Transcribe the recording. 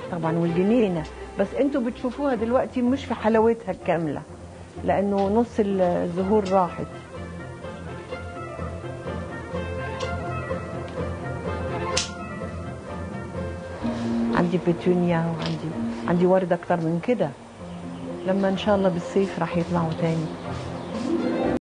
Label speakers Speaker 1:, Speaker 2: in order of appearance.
Speaker 1: طبعا والجنينه، بس انتوا بتشوفوها دلوقتي مش في حلاوتها الكامله لانه نص الزهور راحت. عندي بيتونيا وعندي ورد اكتر من كده، لما ان شاء الله بالصيف راح يطلعوا تاني.